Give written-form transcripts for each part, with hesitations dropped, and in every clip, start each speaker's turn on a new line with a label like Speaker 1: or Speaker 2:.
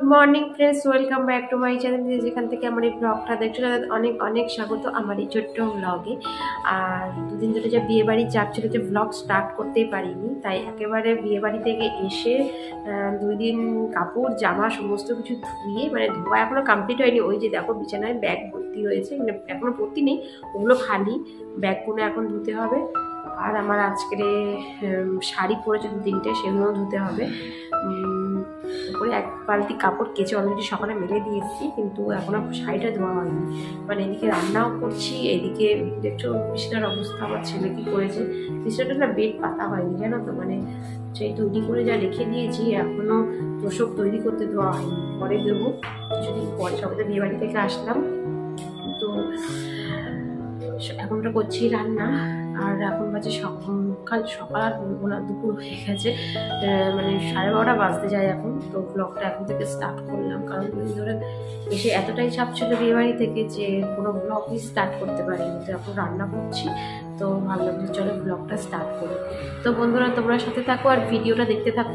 Speaker 1: Good morning friends, welcome back to my channel. যেখান থেকে আমার এই ব্লগটা দেখছো তাদের অনেক অনেক স্বাগত আমার এই ছোট্ট ব্লগে। আর দুদিন ধরে যে বিয়েবাড়ির চাপ ছিল, যে ব্লগ স্টার্ট করতেই পারিনি, তাই একেবারে বিয়েবাড়ি থেকে এসে 2 দিন কাপড় জামা সমস্ত কিছু ধুয়ে, মানে ধোয়া এখনও কমপ্লিট হয়নি। ওই যে দেখো বিছানায় ব্যাগ ভর্তি হয়েছে, মানে এখনও ভর্তি নেই, ওগুলো খালি, ব্যাগগুলো এখন ধুতে হবে। আর আমার আজকের শাড়ি পরেছে 2-3টে, সেগুলোও ধুতে হবে। করে এক বালতি কাপড় কেচে অলরেডি সকালে মেলে দিয়েছি, কিন্তু এখনো শাড়িটা ধোয়া হয়নি। মানে এদিকে রান্নাও করছি, এদিকে দেখছো বিছানার অবস্থা আমার ছেলে কি করেছে। বিছানাটা না বেড পাতা হয়নি, জানো তো, মানে সেই তৈরি করে যা রেখে দিয়েছি, এখনো তোষক তৈরি করতে দেওয়া হয়নি, পরে দেবো কিছুদিন পরে। সবাই বিয়ে বাড়ি থেকে আসলাম, তো এখনটা করছি রান্না। আর এখন বাজে সকাল আর বলবো না, দুপুর হয়ে গেছে, মানে 12:30 বাজতে যায় এখন। তো ব্লগটা এখন থেকে স্টার্ট করলাম, কারণ ধরে এসে এতটাই চাপ ছিল বিয়েবাড়ি থেকে যে কোনো ব্লগই স্টার্ট করতে পারিনি। তো এখন রান্না করছি, তো ভাবলাম যে চলো ব্লগটা স্টার্ট করি। তো বন্ধুরা, তোমরা সাথে থাকো আর ভিডিওটা দেখতে থাকো।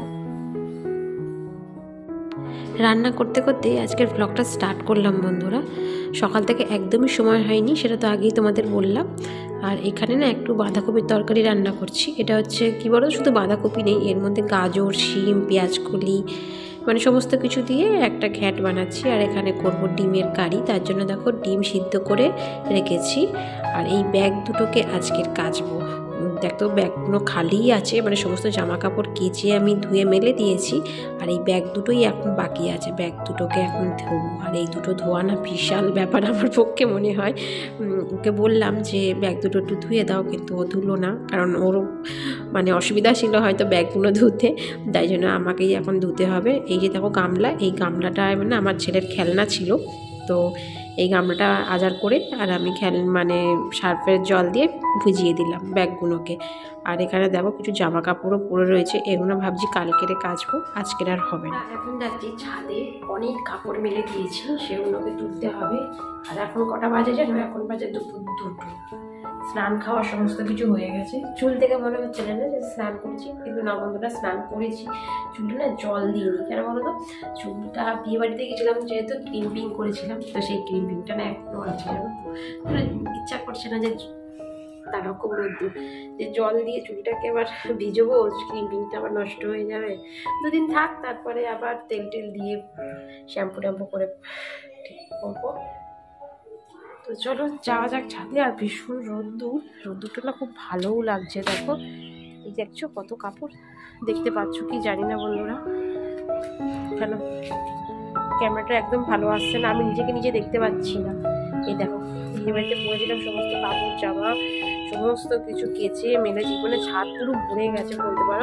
Speaker 1: রান্না করতে করতে আজকের ব্লগটা স্টার্ট করলাম বন্ধুরা। সকাল থেকে একদমই সময় হয়নি, সেটা তো আগেই তোমাদের বললাম। আর এখানে না একটু বাঁধাকপির তরকারি রান্না করছি। এটা হচ্ছে কি বলো, শুধু বাঁধাকপি নেই, এর মধ্যে গাজর, শিম, পেঁয়াজকলি, মানে সমস্ত কিছু দিয়ে একটা ঘ্যাট বানাচ্ছি। আর এখানে করব ডিমের কারি, তার জন্য দেখো ডিম সিদ্ধ করে রেখেছি। আর এই ব্যাগ দুটোকে আজকের কাচবো। দেখো ব্যাগগুলো খালিই আছে, মানে সমস্ত জামা কাপড় কেচে আমি ধুয়ে মেলে দিয়েছি। আর এই ব্যাগ দুটোই এখন বাকি আছে, ব্যাগ দুটোকে এখন ধোবো। আর এই দুটো ধোয়া না বিশাল ব্যাপার আমার পক্ষে মনে হয়। ওকে বললাম যে ব্যাগ দুটো একটু ধুয়ে দাও, কিন্তু ও ধুলো না, কারণ ওর মানে অসুবিধা ছিল হয়তো ব্যাগগুলো ধুতে, তাই জন্য আমাকেই এখন ধুতে হবে। এই যে দেখো গামলা, এই গামলাটা মানে আমার ছেলের খেলনা ছিল, তো এই গামলাটা আজার করে আর আমি মানে সার্ফের জল দিয়ে ভিজিয়ে দিলাম ব্যাগগুলোকে। আর এখানে দেখো কিছু জামা কাপড়ও পরে রয়েছে, এগুলো ভাবছি কালকেরে কাচবো, আজকের আর হবে না। এখন যাচ্ছি ছাদে, অনেক কাপড় মেলে দিয়েছি, সেগুলোকে তুলতে হবে। আর এখন কটা বাজে জানো? এখন বাজে দুপুর 2টো। স্নান খাওয়া সমস্ত কিছু হয়ে গেছে। চুল থেকে মনে হচ্ছে না যে স্নান করছি, কিন্তু না বন্ধুরা, স্নান করেছি। চুলটা না জল দিইনি, কেন বলো তো, চুলটা বিয়ে বাড়িতে গেছিলাম যেহেতু, ক্রিম্পিং করেছিলাম, তো সেই ক্রিম্পিংটা না এখনো আছে, জানো তো। ইচ্ছা করছে না যে তারকম রোদ্দুর যে জল দিয়ে চুলটাকে আবার ভিজবো, ক্রিম্পিংটা আবার নষ্ট হয়ে যাবে। 2 দিন থাক, তারপরে আবার তেল দিয়ে শ্যাম্পু ট্যাম্পু করে ঠিক করবো। তো চলো যাওয়া যাক ছাদে। আর ভীষণ রোদ্দুরটা না খুব ভালোও লাগছে। দেখো এই দেখছো কত কাপড়, দেখতে পাচ্ছ কি জানি না বন্ধুরা, কেন ক্যামেরাটা একদম ভালো আসছে না, আমি নিজেকে নিজে দেখতে পাচ্ছি না। এই দেখো বিয়ে বাড়িতে পরেছিলাম সমস্ত কাপড় জামা সমস্ত কিছু কেচে মেলে জীবনে ছাদ পুরো ভরে গেছে বলতে পারো।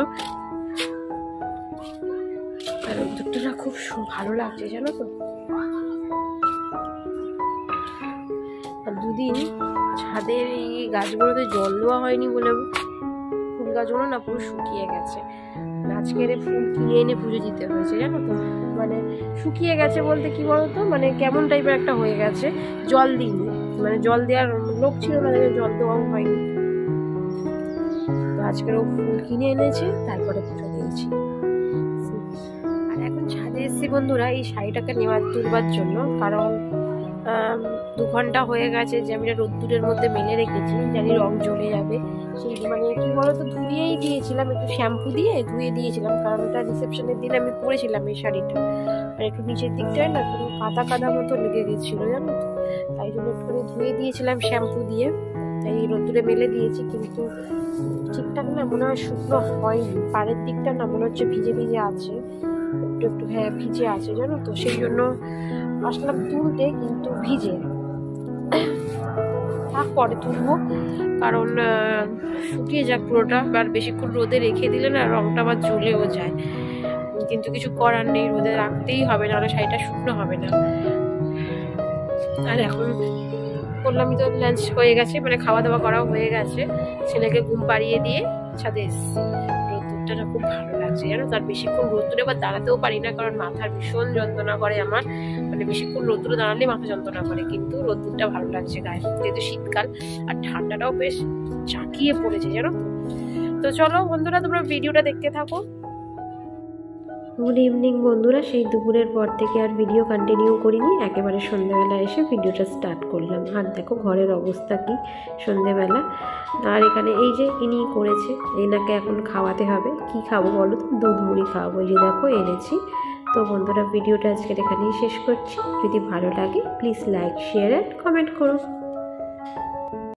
Speaker 1: আর রোদ্দুরটা না খুব ভালো লাগছে, জানো তো। আর 2 দিন ছাদের এই গাছগুলোতে জল দেওয়া হয়নি বলে ফুল গাছগুলো না পুরো শুকিয়ে গেছে। আজকের ফুল কিনে এনে পুজো দিতে হয়েছে, জানো তো। মানে শুকিয়ে গেছে বলতে কি বলতো, মানে কেমন টাইপের একটা হয়ে গেছে, জল দিইনি, মানে জল দেওয়ার লোক ছিল না, জল দেওয়াও হয়নি। তো আজকের ও ফুল কিনে এনেছে, তারপরে পুজো দিয়েছি। আর এখন ছাদে এসেছি বন্ধুরা এই শাড়িটাকে তুলবার জন্য, কারণ 2 ঘন্টা হয়ে গেছে যে আমি রোদ্দুরের মধ্যে মেলে রেখেছি, জানি রং চলে যাবে। সেই মানে কি বলতো, ধুয়েই দিয়েছিলাম, একটু শ্যাম্পু দিয়ে ধুয়ে দিয়েছিলাম, কারণ ওটা রিসেপশনের দিন আমি পরেছিলাম এই শাড়িটা। আর একটু নিচের দিকটায় না একটু কাদা মতো লেগে গেছিলো, জানো তো, তাই জন্য একটু ধুয়ে দিয়েছিলাম শ্যাম্পু দিয়ে, তাই রোদ্দুরে মেলে দিয়েছি। কিন্তু ঠিকঠাক না মনে হয় শুকনো হয়নি, পাড়ের দিকটা না মনে হচ্ছে ভিজে আছে, একটু হ্যাঁ ভিজে আছে, জানো তো। সেই জন্য আসলাম তুলতে, কিন্তু ভিজে। পরে তুলবো, কারণ শুকিয়ে যাক পুরোটা। আর বেশিক্ষণ রোদে রেখে দিলে না রংটা আবার জ্বলেও যায়, কিন্তু কিছু করার নেই, রোদে রাখতেই হবে, নাহলে শাড়িটা শুকনো হবে না। আর এখন বললামই তো লাঞ্চ হয়ে গেছে, মানে খাওয়া দাওয়া করাও হয়ে গেছে, ছেলেকে ঘুম পাড়িয়ে দিয়ে ছাদে এসেছি। রোদ্দুরটা খুব ভালো লাগছে, জানো। তার বেশিক্ষণ রোদ্দুরে আবার দাঁড়াতেও পারি না, কারণ মাথার ভীষণ যন্ত্রণা করে আমার, মানে বেশিক্ষণ রোদ্দুরে দাঁড়ালেই মাথা যন্ত্রণা করে। কিন্তু রোদ্দুরটা ভালো লাগছে গায়ে, যেহেতু শীতকাল, আর ঠান্ডাটাও বেশ জাঁকিয়ে পড়েছে, জানো। তো চলো বন্ধুরা, তোমরা ভিডিওটা দেখতে থাকো। গুড ইভিনিং বন্ধুরা। সেই দুপুরের পর থেকে আর ভিডিও কন্টিনিউ করিনি, একেবারে সন্ধ্যেবেলা এসে ভিডিওটা স্টার্ট করলাম। আর দেখো ঘরের অবস্থা কি সন্ধ্যেবেলা। আর এখানে এই যে ইনি করেছে, এনাকে এখন খাওয়াতে হবে। কি খাবো বলো তো? দুধ মুড়ি খাওয়াবো। এই যে দেখো এনেছি। তো বন্ধুরা ভিডিওটা আজকের এখানেই শেষ করছি। যদি ভালো লাগে please like, share and comment করো।